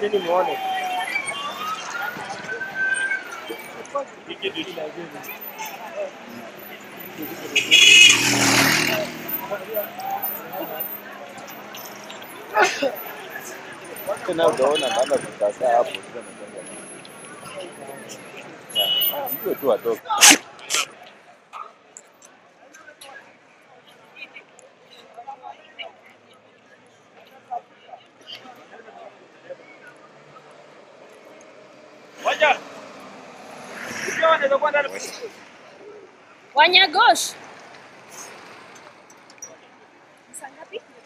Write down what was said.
nini muone. Tena unaona baba tutakaa hapo tena mtenga. Ndio tu atoke. Wacha. Ukiona ndio kwenda. Wanyagosh. Sangapi?